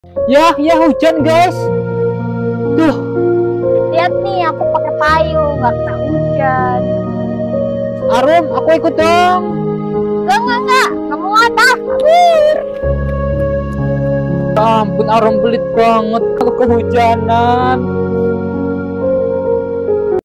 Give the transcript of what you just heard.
Ya hujan guys. Tuh, Lihat nih, aku pakai payung, nggak kena hujan. Arum, aku ikut dong. Enggak, nggak mau ah. Kabur. Ya ampun, Arum pelit banget kalau kehujanan.